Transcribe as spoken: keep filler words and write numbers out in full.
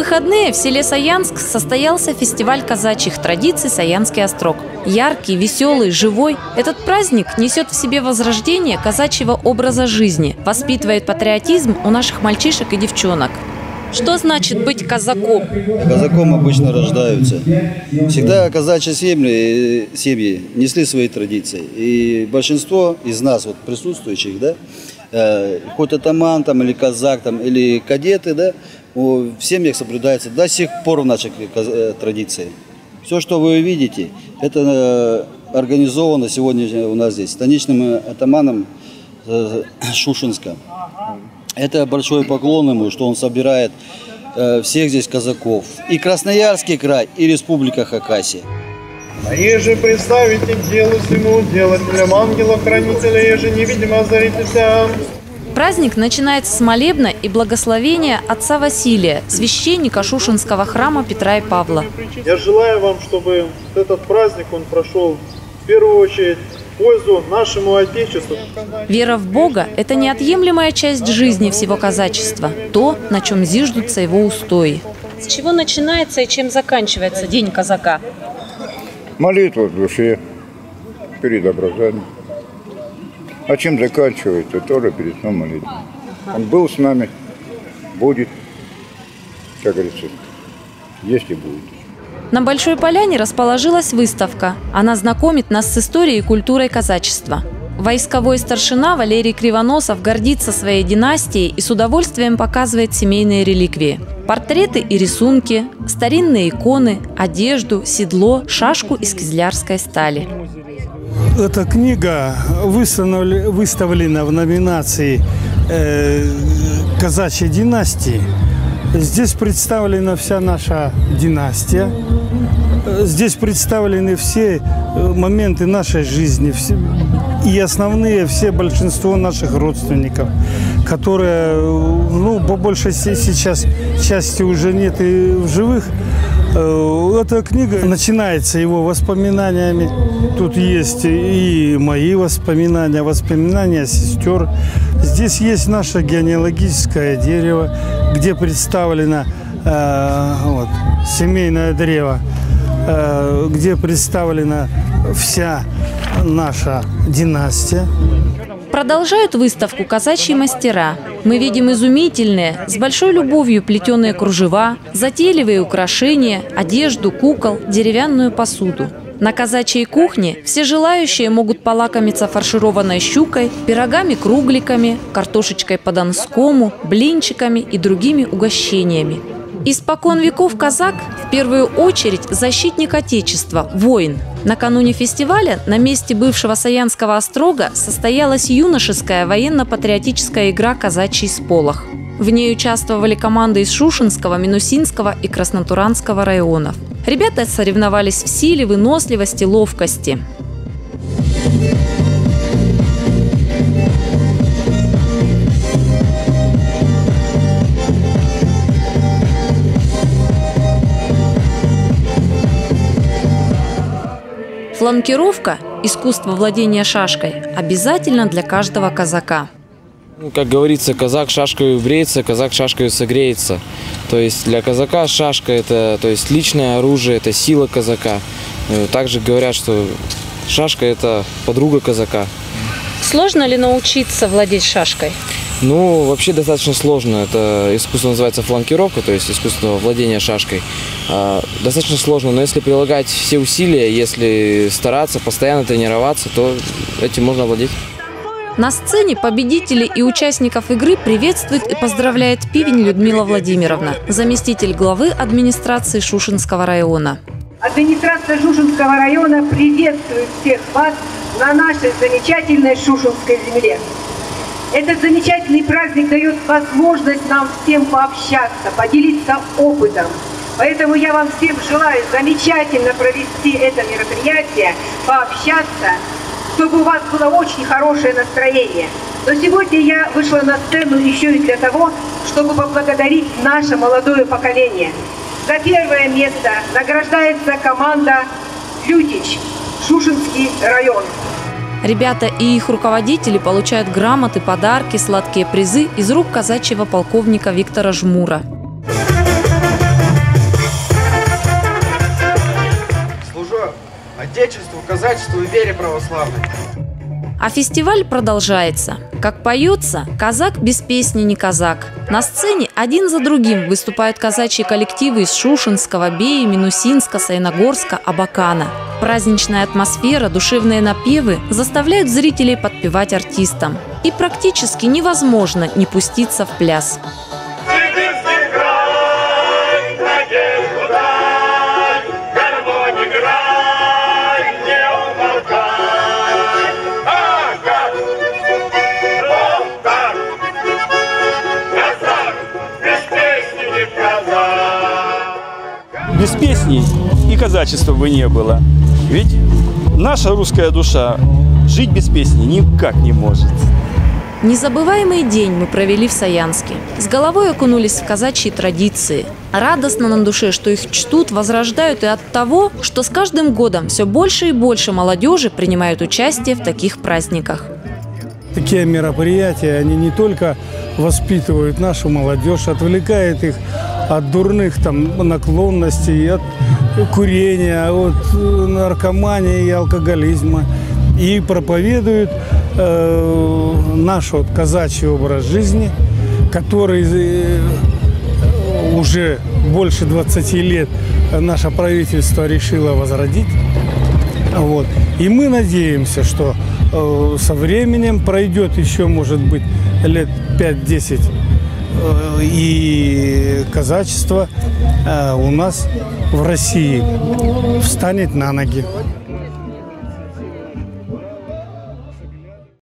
выходные в селе Саянск состоялся фестиваль казачьих традиций «Саянский острог». Яркий, веселый, живой, этот праздник несет в себе возрождение казачьего образа жизни, воспитывает патриотизм у наших мальчишек и девчонок. Что значит быть казаком? Казаком обычно рождаются. Всегда казачьи семьи, семьи несли свои традиции. И большинство из нас, вот присутствующих, да, э, хоть атаман там, или казак, там, или кадеты, да, в семьях соблюдается до сих пор в наших э, традициях. Все, что вы видите, это э, организовано сегодня у нас здесь станичным атаманом э, Шушенска. Это большой поклон ему, что он собирает э, всех здесь казаков. И Красноярский край, и Республика Хакасия. А еже представите делу всему делателям ангела-хранителя, еже невидимо озаритеся. Праздник начинается с молебна и благословения отца Василия, священника Шушенского храма Петра и Павла. Я желаю вам, чтобы этот праздник он прошел в первую очередь пользу нашему Отечеству. Вера в Бога – это неотъемлемая часть жизни всего казачества, то, на чем зиждутся его устои. С чего начинается и чем заканчивается День казака? Молитва в душе, перед образованием. А чем заканчивается, тоже перед сном молитва. Он был с нами, будет, как говорится, есть и будет. На Большой Поляне расположилась выставка. Она знакомит нас с историей и культурой казачества. Войсковой старшина Валерий Кривоносов гордится своей династией и с удовольствием показывает семейные реликвии. Портреты и рисунки, старинные иконы, одежду, седло, шашку из кизлярской стали. Эта книга выставлена в номинации э, «Казачьей династии». Здесь представлена вся наша династия. Здесь представлены все моменты нашей жизни все, и основные, все большинство наших родственников, которые, ну, по большей сейчас части уже нет и в живых. Эта книга начинается его воспоминаниями. Тут есть и мои воспоминания, воспоминания сестер. Здесь есть наше генеалогическое дерево, где представлено э, вот, семейное древо, э, где представлена вся наша династия. Продолжают выставку казачьи мастера. Мы видим изумительные, с большой любовью плетеные кружева, затейливые украшения, одежду, кукол, деревянную посуду. На казачьей кухне все желающие могут полакомиться фаршированной щукой, пирогами-кругликами, картошечкой по-донскому, блинчиками и другими угощениями. Испокон веков казак в первую очередь защитник Отечества, воин. Накануне фестиваля на месте бывшего Саянского острога состоялась юношеская военно-патриотическая игра «Казачий сполох». В ней участвовали команды из Шушенского, Минусинского и Краснотуранского районов. Ребята соревновались в силе, выносливости, ловкости. Фланкировка, искусство владения шашкой, обязательно для каждого казака. Как говорится, казак шашкой бреется, казак шашкой согреется. То есть для казака шашка – это, то есть, личное оружие, это сила казака. Также говорят, что шашка – это подруга казака. Сложно ли научиться владеть шашкой? Ну, вообще достаточно сложно. Это искусство называется фланкировка, то есть искусство владения шашкой. Достаточно сложно, но если прилагать все усилия, если стараться, постоянно тренироваться, то этим можно владеть. На сцене победителей и участников игры приветствует и поздравляет Пивень Людмила Владимировна, заместитель главы администрации Шушенского района. Администрация Шушенского района приветствует всех вас на нашей замечательной Шушенской земле. Этот замечательный праздник дает возможность нам всем пообщаться, поделиться опытом. Поэтому я вам всем желаю замечательно провести это мероприятие, пообщаться, чтобы у вас было очень хорошее настроение. Но сегодня я вышла на сцену еще и для того, чтобы поблагодарить наше молодое поколение. За первое место награждается команда «Лютич», Шушенский район. Ребята и их руководители получают грамоты, подарки, сладкие призы из рук казачьего полковника Виктора Жмура. казачеству и вере православной. А фестиваль продолжается. Как поется, казак без песни не казак. На сцене один за другим выступают казачьи коллективы из Шушенского, Беи, Минусинска, Саяногорска, Абакана. Праздничная атмосфера, душевные напевы заставляют зрителей подпевать артистам. И практически невозможно не пуститься в пляс. Без песни и казачества бы не было. Ведь наша русская душа жить без песни никак не может. Незабываемый день мы провели в Саянске. С головой окунулись в казачьи традиции. Радостно на душе, что их чтут, возрождают, и от того, что с каждым годом все больше и больше молодежи принимают участие в таких праздниках. Такие мероприятия, они не только воспитывают нашу молодежь, отвлекают их от дурных там наклонностей, от курения, от наркомании и алкоголизма. И проповедуют э, наш вот казачий образ жизни, который э, уже больше двадцати лет наше правительство решило возродить. Вот. И мы надеемся, что э, со временем пройдет еще, может быть, лет пять-десять, э, и казачество э, у нас в России встанет на ноги.